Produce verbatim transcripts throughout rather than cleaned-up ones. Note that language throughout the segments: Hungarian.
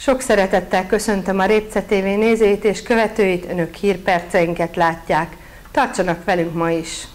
Sok szeretettel köszöntöm a Répce té vé nézőit és követőit, önök hírperceinket látják. Tartsanak velünk ma is!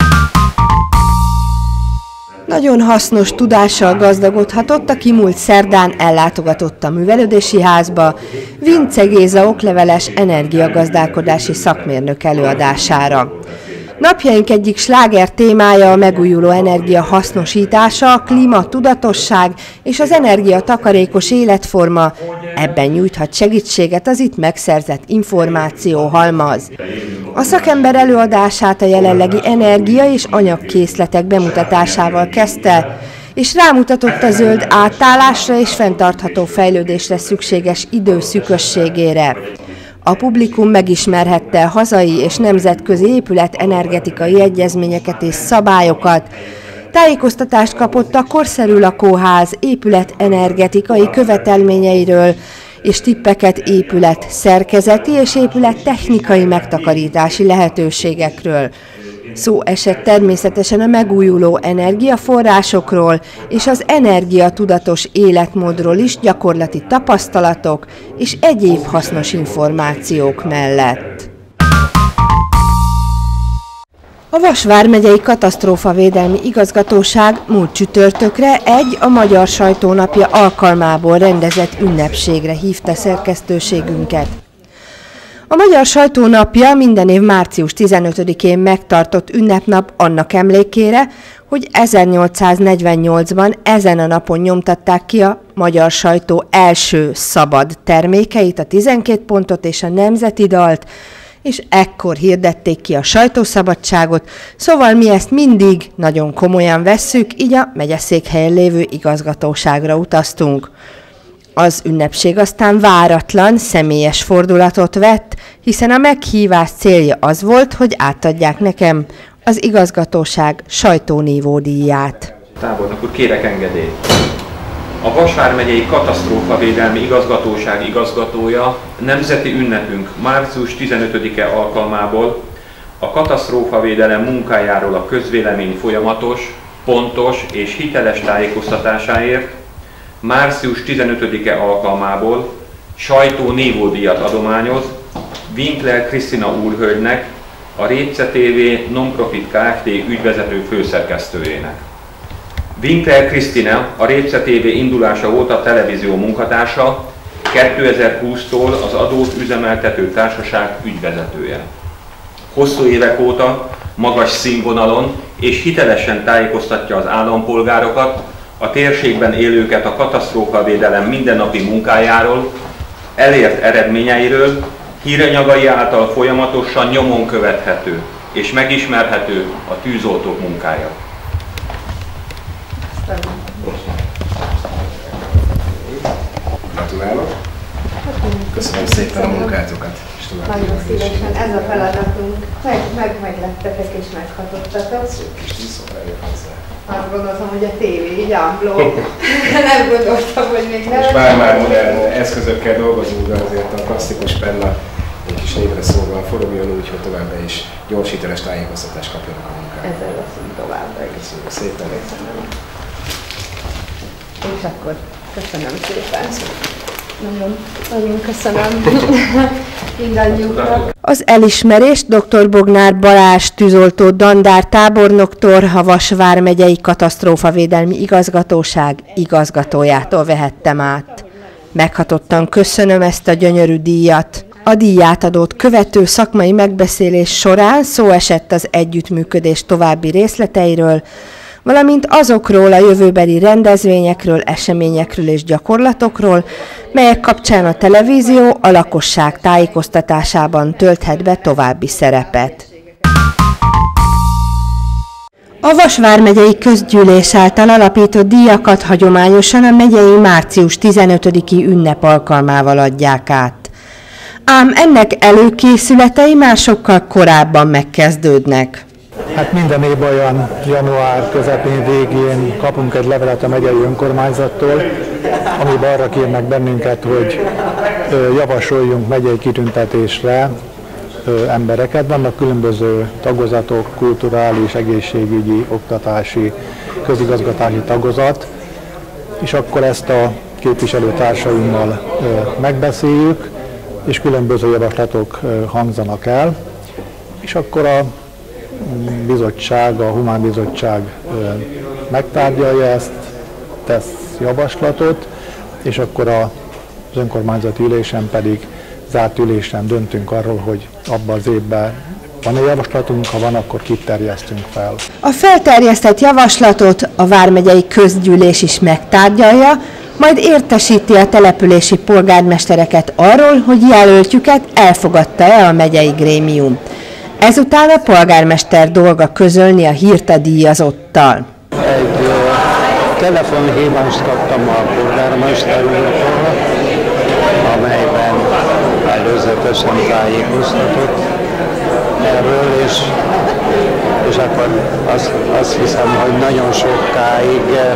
Nagyon hasznos tudással gazdagodhatott, aki múlt szerdán ellátogatott a művelődési házba Vince Géza okleveles energiagazdálkodási szakmérnök előadására. Napjaink egyik sláger témája a megújuló energia hasznosítása, a klímatudatosság és az energiatakarékos életforma. Ebben nyújthat segítséget az itt megszerzett információ halmaz. A szakember előadását a jelenlegi energia és anyagkészletek bemutatásával kezdte, és rámutatott a zöld átállásra és fenntartható fejlődésre szükséges idő szűkösségére. A publikum megismerhette a hazai és nemzetközi épület energetikai egyezményeket és szabályokat. Tájékoztatást kapott a korszerű lakóház épület energetikai követelményeiről, és tippeket épület szerkezeti és épület technikai megtakarítási lehetőségekről. Szó esett természetesen a megújuló energiaforrásokról és az energiatudatos életmódról is gyakorlati tapasztalatok és egyéb hasznos információk mellett. A Vas vármegyei Katasztrófavédelmi Igazgatóság múlt csütörtökre egy a Magyar Sajtónapja alkalmából rendezett ünnepségre hívta szerkesztőségünket. A Magyar Sajtónapja minden év március tizenötödikén megtartott ünnepnap annak emlékére, hogy ezernyolcszáznegyvennyolcban ezen a napon nyomtatták ki a magyar sajtó első szabad termékeit, a tizenkét pontot és a nemzeti dalt, és ekkor hirdették ki a sajtószabadságot, szóval mi ezt mindig nagyon komolyan vesszük, így a megyeszékhelyen lévő igazgatóságra utaztunk. Az ünnepség aztán váratlan, személyes fordulatot vett, hiszen a meghívás célja az volt, hogy átadják nekem az igazgatóság sajtónívó díját. Tábornok úr, kérek engedélyt. A Vas vármegyei Katasztrófavédelmi Igazgatóság igazgatója nemzeti ünnepünk március tizenötödike alkalmából a katasztrófavédelem munkájáról a közvélemény folyamatos, pontos és hiteles tájékoztatásáért március tizenötödike alkalmából sajtó nívódíjat adományoz Winkler Krisztina úrhölgynek, a Répce té vé Non-Profit Kft. Ügyvezető főszerkesztőjének. Winkler Krisztina a Répce té vé indulása óta televízió munkatársa, kétezer-húsztól az adót üzemeltető társaság ügyvezetője. Hosszú évek óta magas színvonalon és hitelesen tájékoztatja az állampolgárokat, a térségben élőket a katasztrófavédelem mindennapi munkájáról, elért eredményeiről, híranyagai által folyamatosan nyomon követhető és megismerhető a tűzoltók munkája. Gratulálok! Köszönöm szépen a munkátokat! Nagyon szívesen, ez a feladatunk. Meg, meg, meglettetek és meghatottatok. Szép kis tízszor eljön hozzá. Azt gondoltam, hogy a tévé így ámbló. Nem gondoltam, hogy még nem. És már-már modern eszközökkel dolgozunk, de azért a klasszikus penna egy kis névre szólva forogjon úgy, hogy továbbra is gyors, hiteles tájékoztatást kapjanak a munkára. Ezzel leszünk továbbra is. Köszönjük szépen! Köszönöm. És akkor köszönöm szépen. Nagyon, nagyon köszönöm mindannyiuknak. Az elismerést dr. Bognár Balázs tűzoltó dandár tábornoktól, a Vas vármegyei Katasztrófavédelmi Igazgatóság igazgatójától vehettem át. Meghatottan köszönöm ezt a gyönyörű díjat. A díjátadót követő szakmai megbeszélés során szó esett az együttműködés további részleteiről, valamint azokról a jövőbeli rendezvényekről, eseményekről és gyakorlatokról, melyek kapcsán a televízió a lakosság tájékoztatásában tölthet be további szerepet. A Vas vármegyei közgyűlés által alapított díjakat hagyományosan a megyei március tizenötödiki ünnep alkalmával adják át. Ám ennek előkészületei már sokkal korábban megkezdődnek. Hát minden évben olyan január közepén, végén kapunk egy levelet a megyei önkormányzattól, amiben arra kérnek bennünket, hogy javasoljunk megyei kitüntetésre embereket. Vannak különböző tagozatok, kulturális, egészségügyi, oktatási, közigazgatási tagozat, és akkor ezt a képviselőtársaimmal megbeszéljük, és különböző javaslatok hangzanak el, és akkor a bizottság, a Humán Bizottság megtárgyalja ezt, tesz javaslatot, és akkor az önkormányzati ülésen pedig zárt ülésen döntünk arról, hogy abban az évben van-e javaslatunk, ha van, akkor kiterjesztünk fel. A felterjesztett javaslatot a vármegyei közgyűlés is megtárgyalja, majd értesíti a települési polgármestereket arról, hogy jelöltjüket elfogadta-e a megyei grémium. Ezután a polgármester dolga közölni a hírt a díjazottal. Egy telefonhívást kaptam a polgármester úrtól, amelyben előzetesen tájékoztatott erről, és, és akkor azt, azt hiszem, hogy nagyon sokáig e,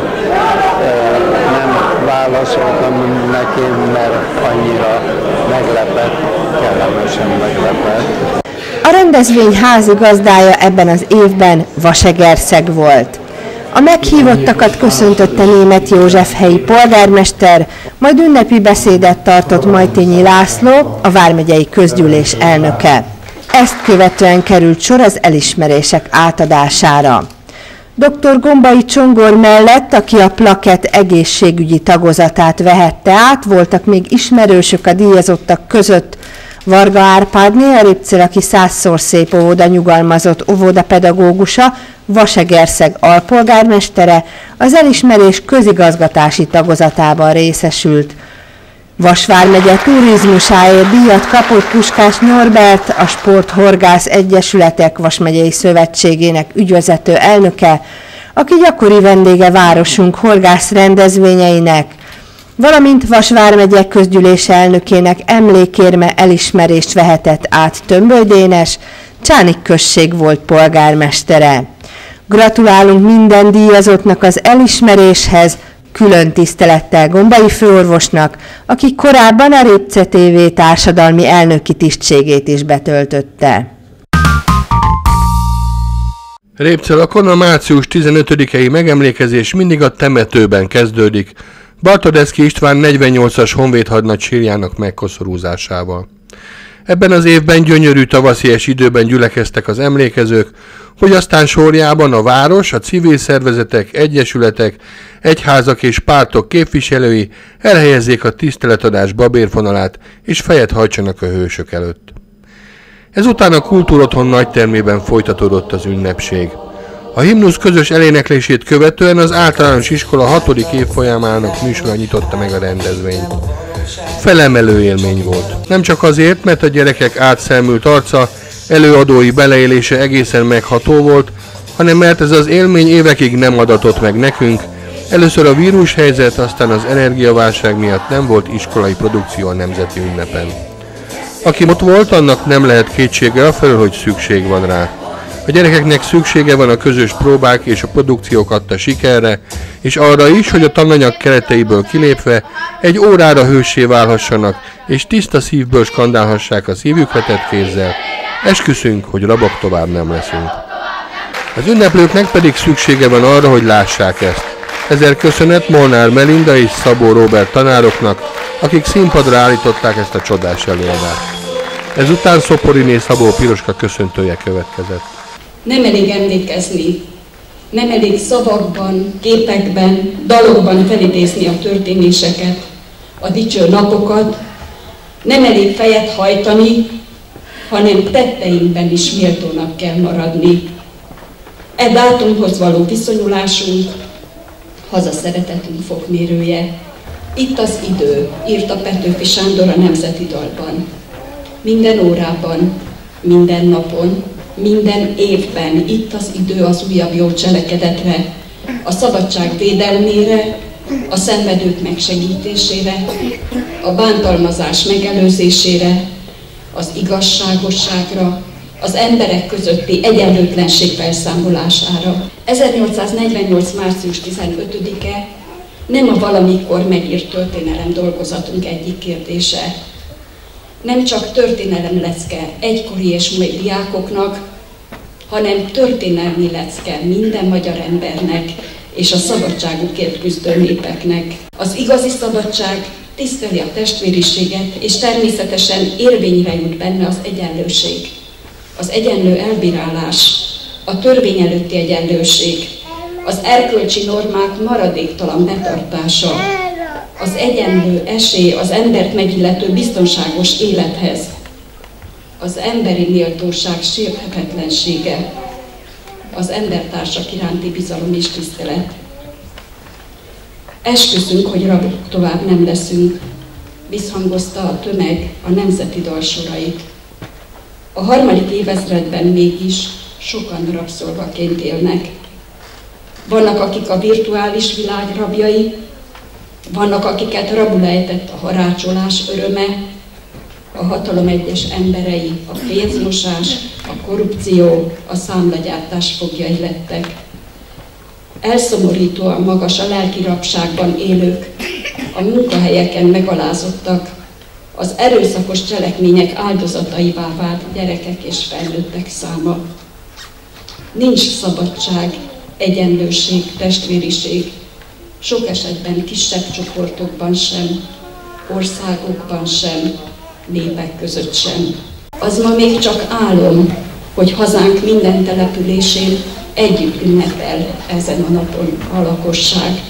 nem válaszoltam neki, mert annyira meglepett, kellemesen meglepett. A rendezvény házigazdája ebben az évben Vasegerszeg volt. A meghívottakat köszöntötte Németh József helyi polgármester, majd ünnepi beszédet tartott Majtényi László, a vármegyei közgyűlés elnöke. Ezt követően került sor az elismerések átadására. doktor Gombai Csongor mellett, aki a plakett egészségügyi tagozatát vehette át, voltak még ismerősök a díjazottak között. Varga Árpádné, a Ripcélaki Százszor Szép óvoda nyugalmazott óvodapedagógusa, Vasegerszeg alpolgármestere, az elismerés közigazgatási tagozatában részesült. Vas vármegye turizmusáért díjat kapott Puskás Norbert, a Sporthorgász Egyesületek Vas megyei szövetségének ügyvezető elnöke, aki gyakori vendége városunk horgász rendezvényeinek, valamint Vas vármegye közgyűlés elnökének emlékérme elismerést vehetett át Tömböly Dénes, Csánik község volt polgármestere. Gratulálunk minden díjazottnak az elismeréshez, külön tisztelettel Gombai főorvosnak, aki korábban a Répce té vé társadalmi elnöki tisztségét is betöltötte. Répcelakon a március tizenötödikei megemlékezés mindig a temetőben kezdődik, Bartodeszky István negyvennyolcas honvéd hadnagy sírjának megkoszorúzásával. Ebben az évben gyönyörű tavaszies időben gyülekeztek az emlékezők, hogy aztán sorjában a város, a civil szervezetek, egyesületek, egyházak és pártok képviselői elhelyezzék a tiszteletadás babérfonalát és fejet hajtsanak a hősök előtt. Ezután a Kultúrotthon nagytermében folytatódott az ünnepség. A himnusz közös eléneklését követően az általános iskola hatodik évfolyamának műsora nyitotta meg a rendezvényt. Felemelő élmény volt. Nem csak azért, mert a gyerekek átszelmült arca, előadói beleélése egészen megható volt, hanem mert ez az élmény évekig nem adatott meg nekünk. Először a vírushelyzet, aztán az energiaválság miatt nem volt iskolai produkció a nemzeti ünnepen. Aki ott volt, annak nem lehet kétsége afelől, hogy szükség van rá. A gyerekeknek szüksége van a közös próbák és a produkciók adta sikerre, és arra is, hogy a tananyag kereteiből kilépve egy órára hőssé válhassanak, és tiszta szívből skandálhassák a szívükre tett kézzel. Esküszünk, hogy rabok tovább nem leszünk. Az ünneplőknek pedig szüksége van arra, hogy lássák ezt. Ezért köszönet Molnár Melinda és Szabó Róbert tanároknak, akik színpadra állították ezt a csodás előadást. Ezután Szoporiné Szabó Piroska köszöntője következett. Nem elég emlékezni, nem elég szavakban, képekben, dalokban felidézni a történéseket, a dicső napokat, nem elég fejet hajtani, hanem tetteinkben is méltónak kell maradni. E dátumhoz való viszonyulásunk hazaszeretetünk fokmérője. Itt az idő, írta Petőfi Sándor a Nemzeti Dalban. Minden órában, minden napon, minden évben itt az idő az újabb jó cselekedetre, a szabadság védelmére, a szenvedők megsegítésére, a bántalmazás megelőzésére, az igazságosságra, az emberek közötti egyenlőtlenség felszámolására. ezernyolcszáznegyvennyolc. március tizenötödike nem a valamikor megírt történelem dolgozatunk egyik kérdése. Nem csak történelem lecke egykori és mai diákoknak, hanem történelmi lecke minden magyar embernek és a szabadságukért küzdő népeknek. Az igazi szabadság tiszteli a testvériséget, és természetesen érvényre jut benne az egyenlőség. Az egyenlő elbírálás, a törvény előtti egyenlőség, az erkölcsi normák maradéktalan betartása, az egyenlő esély az embert megillető biztonságos élethez, az emberi méltóság sérthetetlensége, az embertársak iránti bizalom és tisztelet. Esküszünk, hogy rabok tovább nem leszünk, visszhangozta a tömeg a nemzeti dalsorait. A harmadik évezredben mégis sokan rabszolgaként élnek. Vannak, akik a virtuális világ rabjai, vannak, akiket rabul ejtett a harácsolás öröme, a hatalom egyes emberei, a pénzmosás, a korrupció, a számlagyártás foglyai lettek. Elszomorítóan magas a lelki rabságban élők, a munkahelyeken megalázottak, az erőszakos cselekmények áldozataivá vált gyerekek és felnőttek száma. Nincs szabadság, egyenlőség, testvériség, sok esetben kisebb csoportokban sem, országokban sem, népek között sem. Az ma még csak álom, hogy hazánk minden településén együtt ünnepel ezen a napon a lakosság.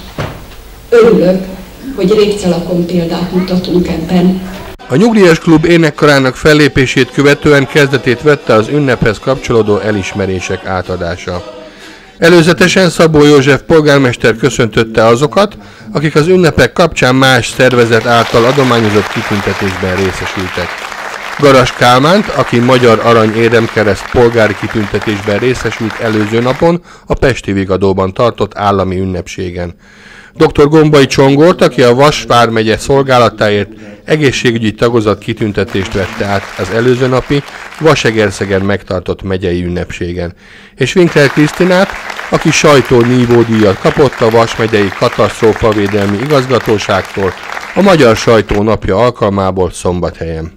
Örülök, hogy Répcelakon példát mutatunk ebben. A Nyugdíjas Klub énekkarának fellépését követően kezdetét vette az ünnephez kapcsolódó elismerések átadása. Előzetesen Szabó József polgármester köszöntötte azokat, akik az ünnepek kapcsán más szervezet által adományozott kitüntetésben részesültek. Garas Kálmánt, aki Magyar Arany Érdemkereszt polgári kitüntetésben részesült előző napon a Pesti Vigadóban tartott állami ünnepségen. doktor Gombai Csongort, aki a Vas vármegye szolgálatáért egészségügyi tagozat kitüntetést vette át az előző napi Vasegerszegen megtartott megyei ünnepségen. És Winkler Krisztinát, aki sajtó nívódíjat kapott a Vas megyei katasztrófavédelmi igazgatóságtól a Magyar Sajtó Napja alkalmából Szombathelyen.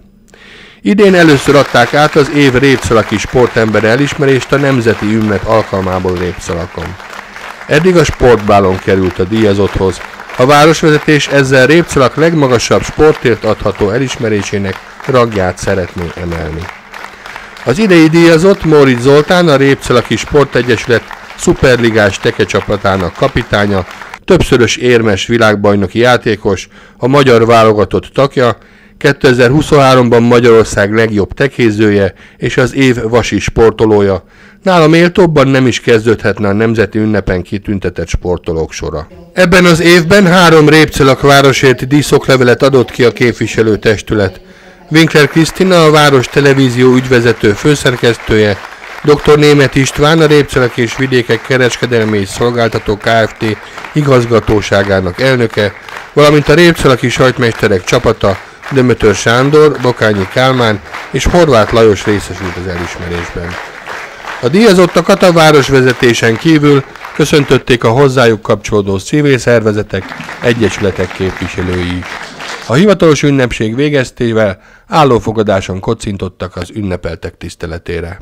Idén először adták át az év répszalaki sportember elismerést a nemzeti ünnep alkalmából Répszalakon. Eddig a sportbálon került a díjazotthoz. A városvezetés ezzel Répcelak legmagasabb sportért adható elismerésének rangját szeretné emelni. Az idei díjazott Móricz Zoltán, a Répcelaki Sportegyesület szuperligás tekecsapatának kapitánya, többszörös érmes világbajnoki játékos, a magyar válogatott tagja, kétezer-huszonháromban Magyarország legjobb tekézője és az év vasi sportolója. Nála méltóbban nem is kezdődhetne a nemzeti ünnepen kitüntetett sportolók sora. Ebben az évben három Répcelak városért díszoklevelet adott ki a képviselőtestület. Winkler Krisztina, a Város Televízió ügyvezető főszerkesztője, doktor Németh István, a Répcelak és Vidékek Kereskedelmi és Szolgáltató Kft. Igazgatóságának elnöke, valamint a répcelaki sajtmesterek csapata, Dömötör Sándor, Bokányi Kálmán és Horváth Lajos részesült az elismerésben. A díjazottakat a városvezetésen kívül köszöntötték a hozzájuk kapcsolódó civil szervezetek, egyesületek képviselői. A hivatalos ünnepség végeztével állófogadáson kocintottak az ünnepeltek tiszteletére.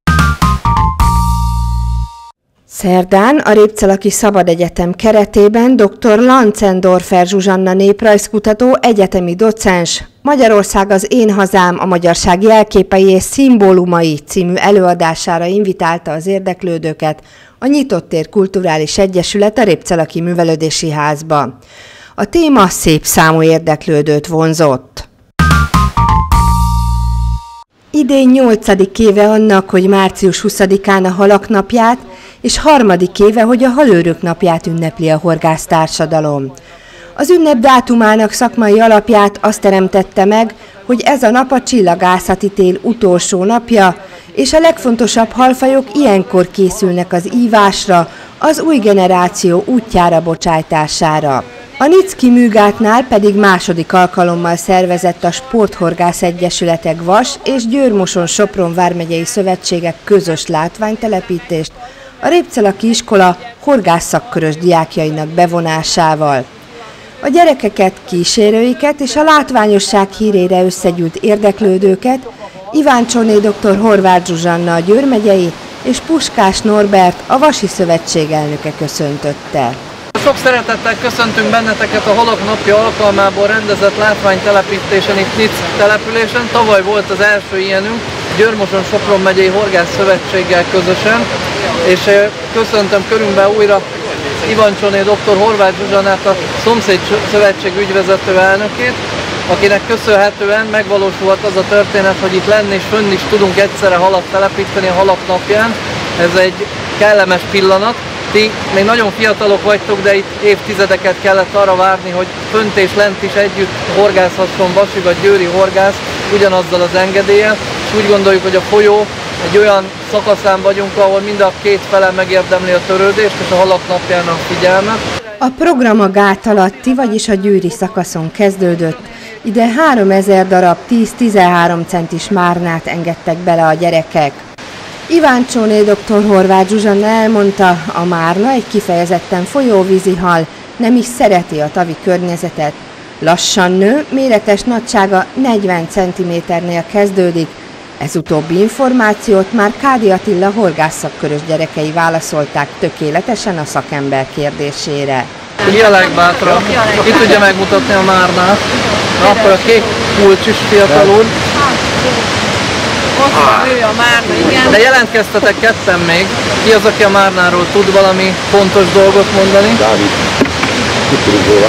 Szerdán a Répcelaki Szabad Egyetem keretében doktor Lanzendorfer Zsuzsanna néprajzkutató, egyetemi docens, Magyarország az én hazám, a magyarság jelképei és szimbólumai című előadására invitálta az érdeklődőket a Nyitott Tér Kulturális Egyesület a Répcelaki Művelődési Házba. A téma szép számú érdeklődőt vonzott. Idén nyolcadik éve annak, hogy március huszadikán a Halak napját, és harmadik éve, hogy a Halőrök napját ünnepli a horgásztársadalom. Az ünnep dátumának szakmai alapját azt teremtette meg, hogy ez a nap a csillagászati tél utolsó napja, és a legfontosabb halfajok ilyenkor készülnek az ívásra, az új generáció útjára bocsájtására. A Nicki Műgátnál pedig második alkalommal szervezett a Sporthorgász Egyesületek Vas és Győr-Moson-Sopron vármegyei szövetségek közös látványtelepítést a Répcelaki iskola horgásszakkörös diákjainak bevonásával. A gyerekeket, kísérőiket és a látványosság hírére összegyűlt érdeklődőket Iváncsonné doktor Horváth Zsuzsanna a Győr megyei és Puskás Norbert, a Vasi Szövetség elnöke köszöntötte. Sok szeretettel köszöntünk benneteket a Halak Napja alkalmából rendezett látványtelepítésen itt Nic településen. Tavaly volt az első ilyenünk, Győr-Moson-Sopron megyei Horgász Szövetséggel közösen, és köszöntöm körünkben újra Ivancsoné doktor Horváth Zsuzsannát, a Szomszéd Szövetség ügyvezető elnökét, akinek köszönhetően megvalósulhat az a történet, hogy itt lenni és fönn is tudunk egyszerre halat telepíteni a Halak Napján. Ez egy kellemes pillanat. Ti még nagyon fiatalok vagytok, de itt évtizedeket kellett arra várni, hogy fönt és lent is együtt horgászhasson Vasi vagy győri horgász ugyanazzal az engedéllyel, és úgy gondoljuk, hogy a folyó egy olyan szakaszán vagyunk, ahol mind a két fele megérdemli a törődést és a Halak Napjának figyelmet. A program a gát alatti, vagyis a győri szakaszon kezdődött. Ide háromezer darab tíz-tizenhárom centis márnát engedtek bele a gyerekek. Ivancsoné doktor Horváth Zsuzsanna elmondta, a márna egy kifejezetten folyóvízi hal, nem is szereti a tavi környezetet. Lassan nő, méretes nagysága negyven centiméternél kezdődik. Ez utóbbi információt már Kádi Attila horgászakkörös gyerekei válaszolták tökéletesen a szakember kérdésére. Ki a legbátrabb? Ki tudja megmutatni a márnát? Na, akkor a kék kulcs is fiatalul. Ott van ő a márna, igen. De jelentkeztetek ketten még. Ki az, aki a márnáról tud valami fontos dolgot mondani? Dávid. Ki tudunk róla?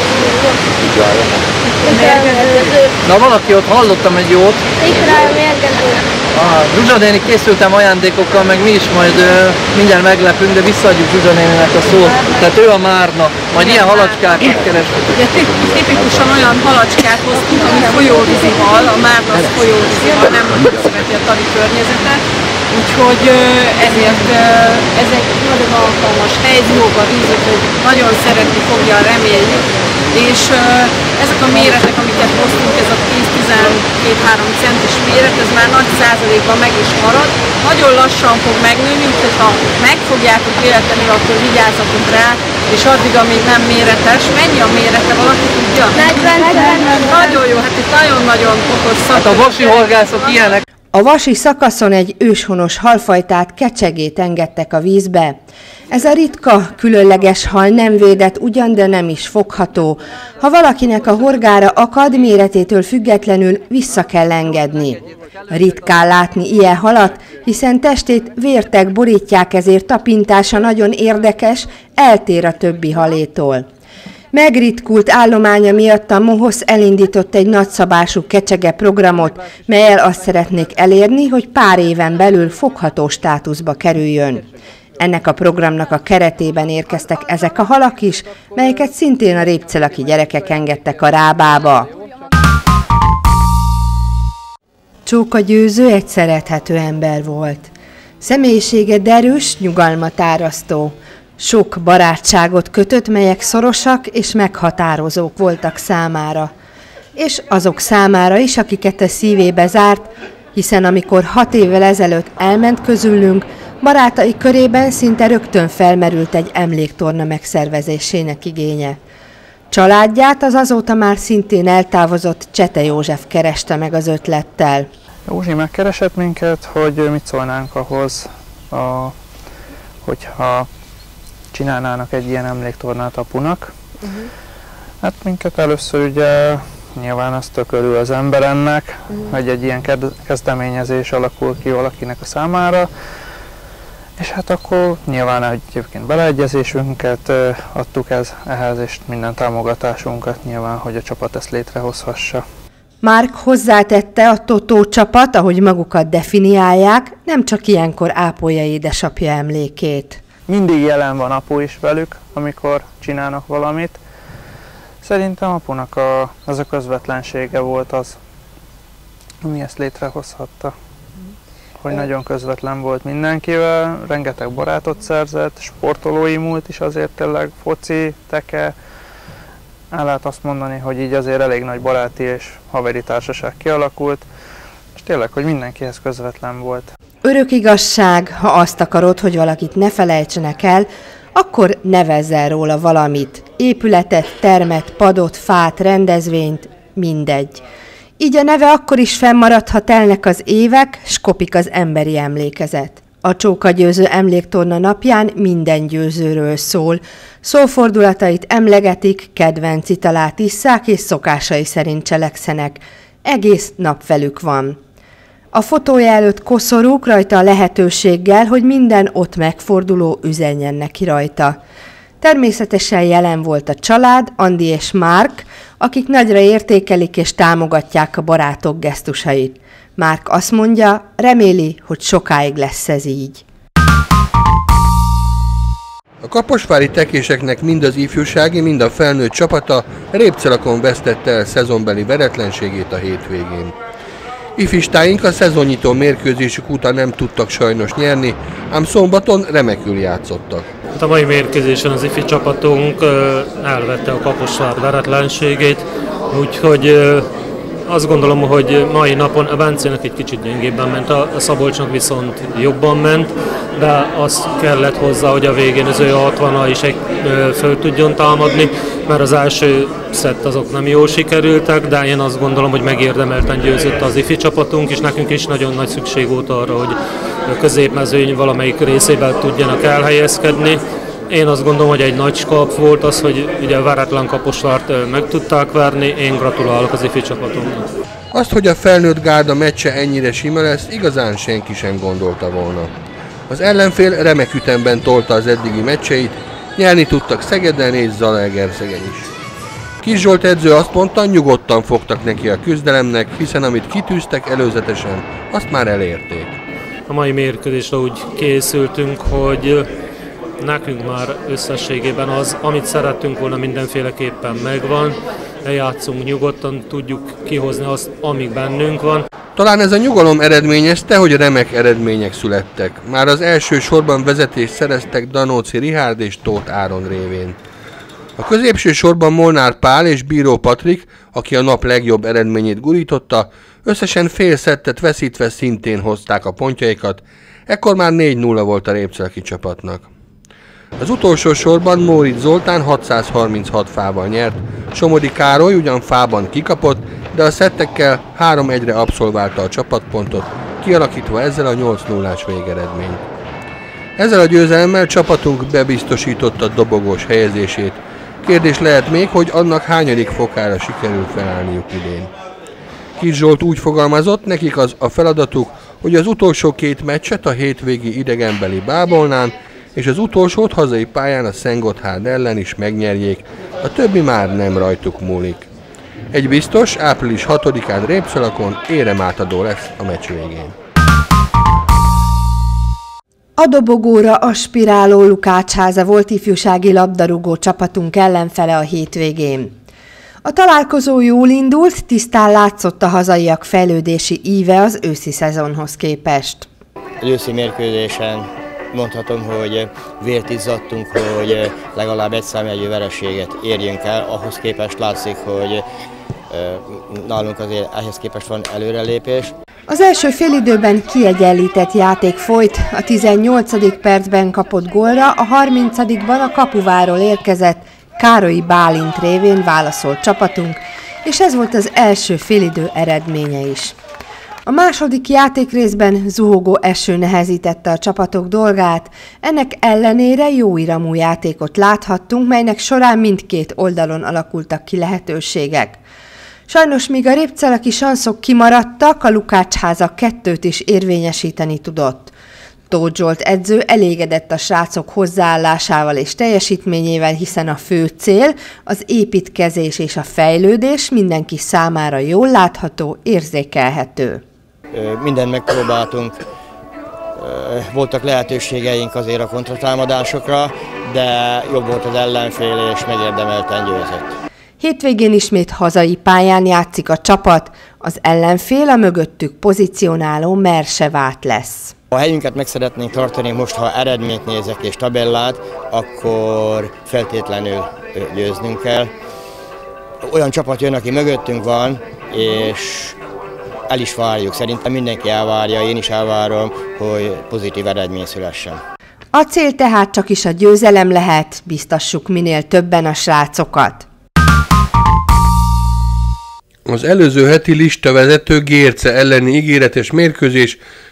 Na, valaki ott hallottam egy jót. Ikrája mérgező. Ah, Zsuzsa néni, készültem ajándékokkal, meg mi is majd ö, mindjárt meglepünk, de visszaadjuk Zsuzsa néninek a szót. Tehát ő a márna. Majd ilyen halacskákat keresünk. Ugye tipikusan olyan halacskát hoztunk, ami folyóvízi hal, a márna az folyóvízi hal, nem szereti a tavi környezetet. Úgyhogy ezért ez egy nagyon alkalmas hely, zúg a víz, úgyhogy nagyon szeretni fogja, reméljük. És ezek a méretek, amiket hoztunk, ez a tíz-tizenkét-három centis méret, ez már nagy százalékban meg is marad. Nagyon lassan fog megnőni, úgyhogy ha megfogjátok véletlenül, akkor vigyázzatok rá, és addig, amíg nem méretes. Mennyi a mérete, valaki tudja? negyven. Nagyon jó, hát itt nagyon-nagyon okos szak. Hát a vasi horgászok ilyenek. A vasi szakaszon egy őshonos halfajtát, kecsegét engedtek a vízbe. Ez a ritka, különleges hal nem védett, ugyan, de nem is fogható. Ha valakinek a horgára akad, méretétől függetlenül vissza kell engedni. Ritkán látni ilyen halat, hiszen testét vértek borítják, ezért tapintása nagyon érdekes, eltér a többi halétól. Megritkult állománya miatt a MOHOSZ elindított egy nagyszabású kecsege programot, mellyel azt szeretnék elérni, hogy pár éven belül fogható státuszba kerüljön. Ennek a programnak a keretében érkeztek ezek a halak is, melyeket szintén a répcelaki gyerekek engedtek a rábába. Csóka Győző egy szerethető ember volt. Személyisége derűs, nyugalmat árasztó. Sok barátságot kötött, melyek szorosak és meghatározók voltak számára. És azok számára is, akiket a szívébe zárt, hiszen amikor hat évvel ezelőtt elment közülünk, barátai körében szinte rögtön felmerült egy emléktorna megszervezésének igénye. Családját az azóta már szintén eltávozott Csete József kereste meg az ötlettel. Józsi megkeresett minket, hogy mit szólnánk ahhoz, a, hogyha csinálnának egy ilyen emléktornát apunak. Uh-huh. Hát minket először ugye nyilván azt tökölül az ember ennek, uh-huh. hogy egy ilyen kezdeményezés alakul ki valakinek a számára, és hát akkor nyilván egyébként beleegyezésünket adtuk ez, ehhez, és minden támogatásunkat nyilván, hogy a csapat ezt létrehozhassa. Márk hozzátette, a Totó csapat, ahogy magukat definiálják, nem csak ilyenkor ápolja édesapja emlékét. Mindig jelen van apu is velük, amikor csinálnak valamit. Szerintem apunak a, az a közvetlensége volt az, ami ezt létrehozhatta. Hogy nagyon közvetlen volt mindenkivel, rengeteg barátot szerzett, sportolói múlt is azért tényleg, foci, teke. El lehet azt mondani, hogy így azért elég nagy baráti és haveri társaság kialakult, és tényleg, hogy mindenkihez közvetlen volt. Örök igazság, ha azt akarod, hogy valakit ne felejtsenek el, akkor nevezzel róla valamit. Épületet, termet, padot, fát, rendezvényt, mindegy. Így a neve akkor is fennmarad, ha telnek az évek, s kopik az emberi emlékezet. A Csóka Győző emléktorna napján minden győzőről szól. Szófordulatait emlegetik, kedvenc italát isszák és szokásai szerint cselekszenek. Egész nap velük van. A fotója előtt koszorúk rajta a lehetőséggel, hogy minden ott megforduló üzenjen neki rajta. Természetesen jelen volt a család, Andi és Márk, akik nagyra értékelik és támogatják a barátok gesztusait. Márk azt mondja, reméli, hogy sokáig lesz ez így. A kaposvári tekéseknek mind az ifjúsági, mind a felnőtt csapata Répcelakon vesztette el szezonbeli veretlenségét a hétvégén. Ifistáink a szezonnyitó mérkőzésük után nem tudtak sajnos nyerni, ám szombaton remekül játszottak. A mai mérkőzésen az ifi csapatunk elvette a Kaposvár veretlenségét, úgyhogy azt gondolom, hogy mai napon a Bencének egy kicsit gyengébben ment, a Szabolcsnak viszont jobban ment, de az kellett hozzá, hogy a végén az ő hatvana is egy föl tudjon támadni, mert az első szett azok nem jól sikerültek, de én azt gondolom, hogy megérdemelten győzött az ifi csapatunk, és nekünk is nagyon nagy szükség volt arra, hogy a középmezőny valamelyik részében tudjanak elhelyezkedni. Én azt gondolom, hogy egy nagy skap volt az, hogy ugye a váratlan Kaposvárt meg tudták verni, én gratulálok az ifi csapatunknak. Azt, hogy a felnőtt gárda meccse ennyire sima lesz, igazán senki sem gondolta volna. Az ellenfél remek ütemben tolta az eddigi meccseit, nyerni tudtak Szegeden és Zalaegerszegen is. Kis Zsolt edző azt mondta, nyugodtan fogtak neki a küzdelemnek, hiszen amit kitűztek előzetesen, azt már elérték. A mai mérkőzésre úgy készültünk, hogy nekünk már összességében az, amit szerettünk volna, mindenféleképpen megvan, eljátszunk nyugodtan, tudjuk kihozni azt, amíg bennünk van. Talán ez a nyugalom eredményezte, hogy remek eredmények születtek. Már az első sorban vezetést szereztek Danóci Rihárd és Tóth Áron révén. A középső sorban Molnár Pál és Bíró Patrik, aki a nap legjobb eredményét gurította, összesen fél szettet veszítve szintén hozták a pontjaikat, ekkor már négy nulla volt a répcelaki csapatnak. Az utolsó sorban Móricz Zoltán hatszázharminchat fával nyert, Somodi Károly ugyan fában kikapott, de a szettekkel három egyre abszolválta a csapatpontot, kialakítva ezzel a nyolc nullás végeredményt. Ezzel a győzelemmel csapatunk bebiztosította dobogós helyezését. Kérdés lehet még, hogy annak hányadik fokára sikerül felállniuk idén. Kis Zsolt úgy fogalmazott, nekik az a feladatuk, hogy az utolsó két meccset a hétvégi idegenbeli Bábolnán és az utolsót hazai pályán a Szentgotthárd ellen is megnyerjék, a többi már nem rajtuk múlik. Egy biztos, április hatodikán Répcelakon éremátadó lesz a meccs végén. A dobogóra aspiráló Lukácsháza volt ifjúsági labdarúgó csapatunk ellenfele a hétvégén. A találkozó jól indult, tisztán látszott a hazaiak fejlődési íve az őszi szezonhoz képest. Az őszi mérkőzésen mondhatom, hogy vért izzadtunk, hogy legalább egy számjegyű vereséget érjünk el, ahhoz képest látszik, hogy nálunk azért ehhez képest van előrelépés. Az első félidőben kiegyenlített játék folyt, a tizennyolcadik percben kapott gólra, a harmincadikban a kapuváról érkezett Károlyi Bálint révén válaszolt csapatunk, és ez volt az első félidő eredménye is. A második játékrészben zuhogó eső nehezítette a csapatok dolgát, ennek ellenére jó iramú játékot láthattunk, melynek során mindkét oldalon alakultak ki lehetőségek. Sajnos míg a répcelaki sanszok kimaradtak, a Lukácsháza kettőt is érvényesíteni tudott. Tóth Zsolt edző elégedett a srácok hozzáállásával és teljesítményével, hiszen a fő cél, az építkezés és a fejlődés mindenki számára jól látható, érzékelhető. Mindent megpróbáltunk, voltak lehetőségeink azért a kontratámadásokra, de jobb volt az ellenfél és megérdemelten győzött. Hétvégén ismét hazai pályán játszik a csapat, az ellenfél a mögöttük pozícionáló Mersevát lesz. Ha a helyünket meg szeretnénk tartani, most ha eredményt nézek és tabellát, akkor feltétlenül győznünk kell. Olyan csapat jön, aki mögöttünk van, és el is várjuk. Szerintem mindenki elvárja, én is elvárom, hogy pozitív eredmény szülessen. A cél tehát csak is a győzelem lehet, biztassuk minél többen a srácokat. Az előző heti listavezető Gérce elleni ígéretes mérkőzés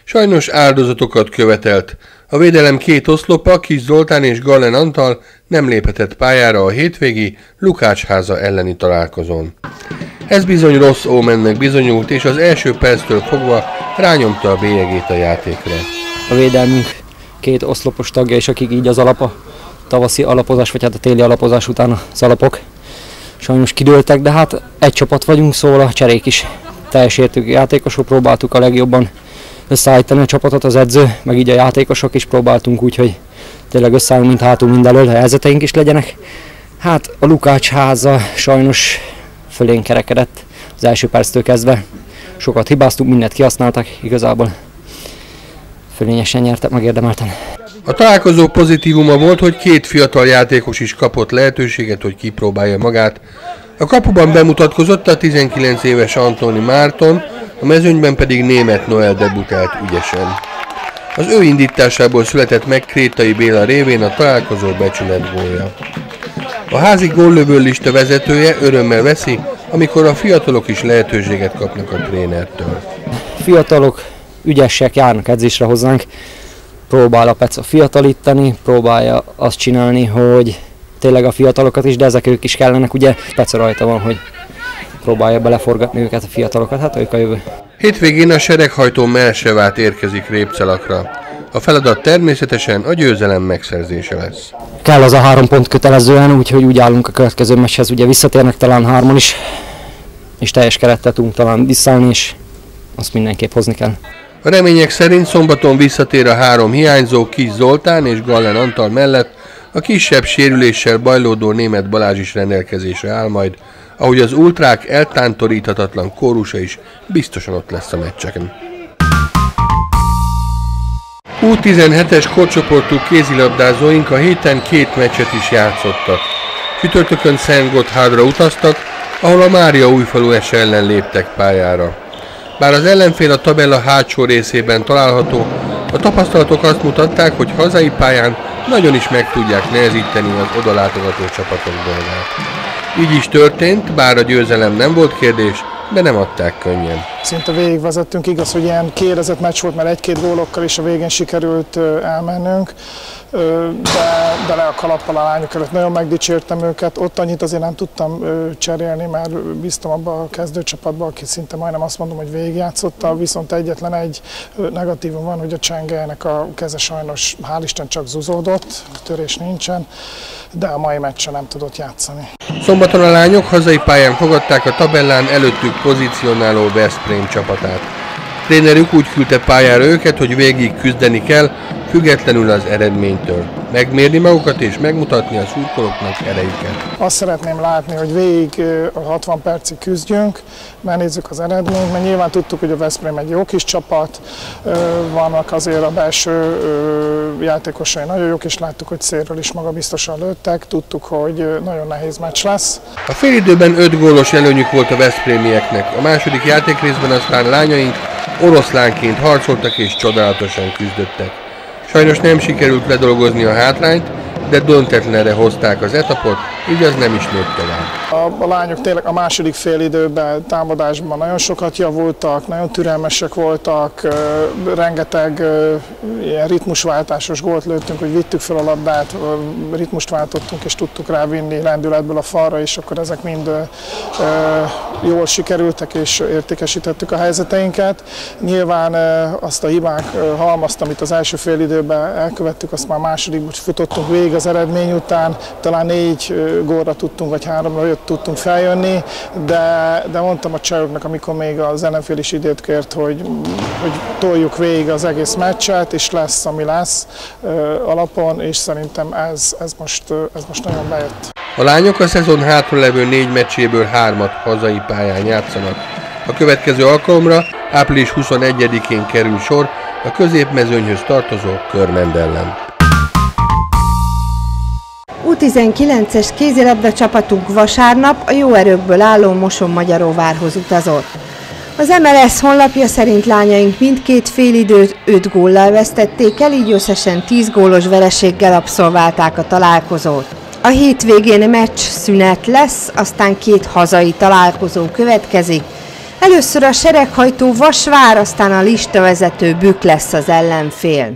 sajnos áldozatokat követelt. A védelem két oszlopa, Kis Zoltán és Gallen Antal nem léphetett pályára a hétvégi Lukácsháza elleni találkozón. Ez bizony rossz ómennek bizonyult, és az első perctől fogva rányomta a bélyegét a játékra. A védelmünk két oszlopos tagja, és akik így az alap, a tavaszi alapozás, vagy hát a téli alapozás után az alapok sajnos kidőltek, de hát egy csapat vagyunk, szóval a cserék is teljes értékű játékosok, próbáltuk a legjobban összeállítani a csapatot, az edző, meg így a játékosok is próbáltunk úgy, hogy tényleg összeállunk mind hátul, mind elől, helyzeteink is legyenek. Hát a Lukácsháza sajnos fölénk kerekedett az első perctől kezdve. Sokat hibáztunk, mindent kihasználtak, igazából fölényesen nyertek, megérdemelten. A találkozó pozitívuma volt, hogy két fiatal játékos is kapott lehetőséget, hogy kipróbálja magát. A kapuban bemutatkozott a tizenkilenc éves Antoni Márton, a mezőnyben pedig Németh Noel debütált ügyesen. Az ő indításából született meg Krétai Béla révén a találkozó becsület gólja. A házi góllövő lista vezetője örömmel veszi, amikor a fiatalok is lehetőséget kapnak a trénertől. Fiatalok ügyesek, járnak edzésre hozzánk, próbál a Peca fiatalítani, próbálja azt csinálni, hogy tényleg a fiatalokat is, de ezek ők is kellenek, ugye Peca rajta van, hogy próbálja beleforgatni őket, a fiatalokat, hát ők a jövő. Hétvégén a sereghajtó Melsevát érkezik Répcelakra. A feladat természetesen a győzelem megszerzése lesz. Kell az a három pont kötelezően, úgyhogy úgy állunk a következő meccshez, ugye visszatérnek talán hárman is, és teljes kerettel tudunk talán visszaállni, és azt mindenképp hozni kell. A remények szerint szombaton visszatér a három hiányzó Kis Zoltán és Gallen Antal mellett, a kisebb sérüléssel bajlódó Németh Balázs is rendelkezésre áll majd, ahogy az ultrák eltántoríthatatlan kórusa is biztosan ott lesz a meccseken. U tizenhetes korcsoportú kézilabdázóink a héten két meccset is játszottak. Csütörtökön Szentgotthardra utaztak, ahol a Mária Újfalu es ellen léptek pályára. Bár az ellenfél a tabella hátsó részében található, a tapasztalatok azt mutatták, hogy hazai pályán nagyon is meg tudják nehezíteni az odalátogató csapatok dolgát. Így is történt, bár a győzelem nem volt kérdés, de nem adták könnyen. Szinte végigvezettünk, igaz, hogy ilyen kérezett meccs volt, mert egy-két gólokkal is a végén sikerült elmennünk, de, de le a kalappal a lányok előtt. Nagyon megdicsértem őket, ott annyit azért nem tudtam cserélni, mert bíztam abba a kezdőcsapatba, aki szinte majdnem azt mondom, hogy végigjátszotta, viszont egyetlen egy negatívum van, hogy a Csengelnek a keze sajnos, hál' Isten, csak zuzódott, törés nincsen, de a mai meccsen nem tudott játszani. Szombaton a lányok hazai pályán fogadták a tabellán előttük pozícionáló Veszprém csapatát. Trénerük úgy küldte pályára őket, hogy végig küzdeni kell, függetlenül az eredménytől. Megmérni magukat és megmutatni a szurkolóknak erejüket. Azt szeretném látni, hogy végig a hatvan percig küzdjünk, megnézzük az eredményt, mert nyilván tudtuk, hogy a Veszprém egy jó kis csapat, vannak azért a belső játékosai nagyon jók, és láttuk, hogy szélről is magabiztosan lőttek, tudtuk, hogy nagyon nehéz meccs lesz. A félidőben öt gólos előnyük volt a veszprémieknek, a második játékrészben aztán lányaink oroszlánként harcoltak és csodálatosan küzdöttek. Sajnos nem sikerült ledolgozni a hátrányt, de döntetlenre hozták az etapot, így az nem is nőtt tovább. A, a lányok tényleg a második félidőben támadásban nagyon sokat javultak, nagyon türelmesek voltak, rengeteg ilyen ritmusváltásos gólt lőttünk, hogy vittük fel a labdát, ritmust váltottunk és tudtuk rávinni lendületből a falra, és akkor ezek mind jól sikerültek és értékesítettük a helyzeteinket. Nyilván azt a hibák halmazt, amit az első félidőben elkövettük, azt már másodikban futottunk végig az eredmény után, talán négy gólra tudtunk, vagy háromra tudtunk feljönni, de, de mondtam a csajoknak, amikor még az ellenfél is időt kért, hogy, hogy toljuk végig az egész meccset, és lesz, ami lesz alapon, és szerintem ez, ez, most, ez most nagyon bejött. A lányok a szezon hátralevő négy meccséből hármat hazai pályán játszanak. A következő alkalomra április huszonegyedikén kerül sor a középmezőnyhöz tartozó Körmend ellen. U tizenkilences kézilabda csapatunk vasárnap a jó erőkből álló Moson-Magyaróvárhoz utazott. Az em el es honlapja szerint lányaink mindkét félidőt öt góllal vesztették el, így összesen tíz gólos vereséggel abszolválták a találkozót. A hétvégén meccs szünet lesz, aztán két hazai találkozó következik. Először a sereghajtó Vasvár, aztán a listavezető Bükk lesz az ellenfél.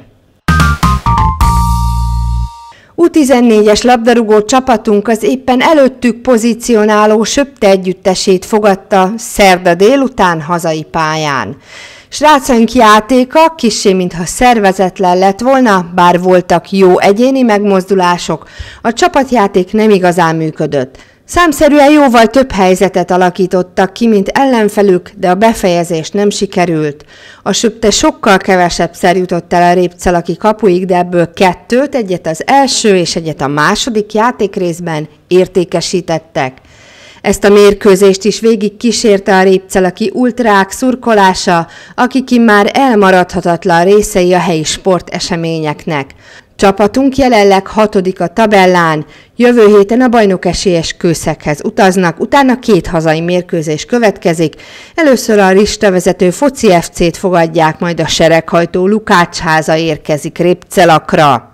U tizennégyes labdarúgó csapatunk az éppen előttük pozícionáló Söpte együttesét fogadta szerda délután hazai pályán. Srácaink játéka kissé mintha szervezetlen lett volna, bár voltak jó egyéni megmozdulások, a csapatjáték nem igazán működött. Számszerűen jóval több helyzetet alakítottak ki, mint ellenfelük, de a befejezés nem sikerült. A Söpte sokkal kevesebbszer jutott el a Répcelaki kapuig, de ebből kettőt, egyet az első és egyet a második játékrészben értékesítettek. Ezt a mérkőzést is végig kísérte a répcelaki ultrák szurkolása, akik immár elmaradhatatlan részei a helyi sporteseményeknek. Csapatunk jelenleg hatodik a tabellán, jövő héten a bajnokesélyes Kőszeghez utaznak, utána két hazai mérkőzés következik, először a listavezető Foci ef cét fogadják, majd a sereghajtó Lukácsháza érkezik Répcelakra.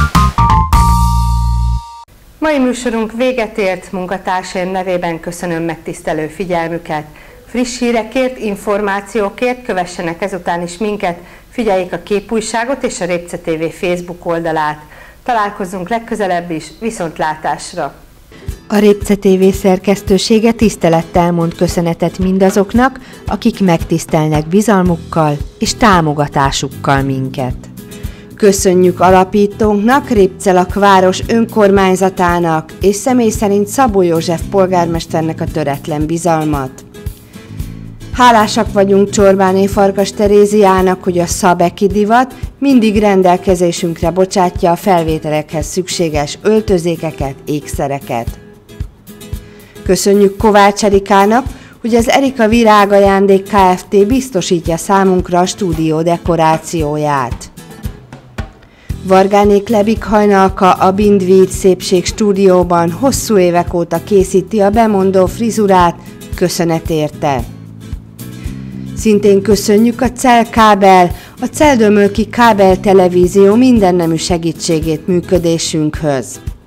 Mai műsorunk véget ért, munkatársaim nevében köszönöm megtisztelő figyelmüket. Friss hírekért, információkért kövessenek ezután is minket, figyeljék a Képújságot és a Répce té vé Facebook oldalát. Találkozzunk legközelebb is, viszontlátásra! A Répce té vé szerkesztősége tisztelettel mond köszönetet mindazoknak, akik megtisztelnek bizalmukkal és támogatásukkal minket. Köszönjük alapítónknak, Répcelak város önkormányzatának és személy szerint Szabó József polgármesternek a töretlen bizalmat. Hálásak vagyunk Csorbáné Farkas Teréziának, hogy a szabeki divat mindig rendelkezésünkre bocsátja a felvételekhez szükséges öltözékeket, ékszereket. Köszönjük Kovács Erikának, hogy az Erika Virágajándék Kft. Biztosítja számunkra a stúdió dekorációját. Vargáné Klebik Hajnalka a Bindvíd Szépség stúdióban hosszú évek óta készíti a bemondó frizurát, köszönet érte. Szintén köszönjük a Cell Kábel, a Celldömölki Kábel Televízió mindennemű segítségét működésünkhöz.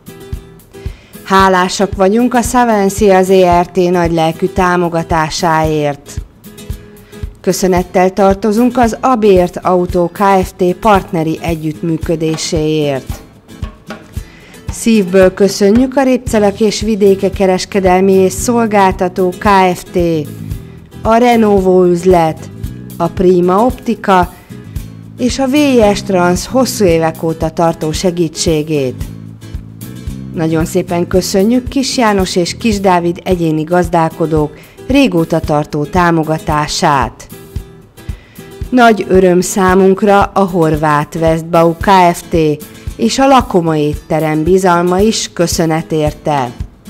Hálásak vagyunk a Savencia zé er té nagylelkű támogatásáért. Köszönettel tartozunk az Abért Autó Kft. Partneri együttműködéséért. Szívből köszönjük a Répcelak és Vidéke Kereskedelmi és Szolgáltató Kft., a Renovó üzlet, a Prima Optika és a vé i es Trans hosszú évek óta tartó segítségét. Nagyon szépen köszönjük Kis János és Kis Dávid egyéni gazdálkodók régóta tartó támogatását. Nagy öröm számunkra a Horváth Westbau Kft. És a Lakoma étterem bizalma is köszönet érte.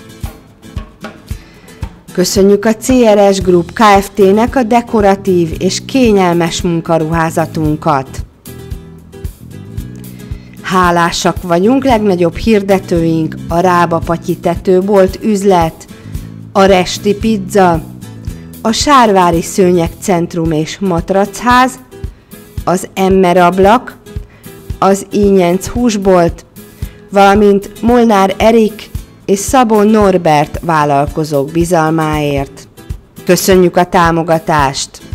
Köszönjük a cé er es Group Kft.-nek a dekoratív és kényelmes munkaruházatunkat. Hálásak vagyunk legnagyobb hirdetőink, a Rába Patyi tetőbolt üzlet, a Resti Pizza, a Sárvári Szőnyegcentrum és Matracház, az Emmer Ablak, az Ínyenc húsbolt, valamint Molnár Erik és Szabó Norbert vállalkozók bizalmáért. Köszönjük a támogatást!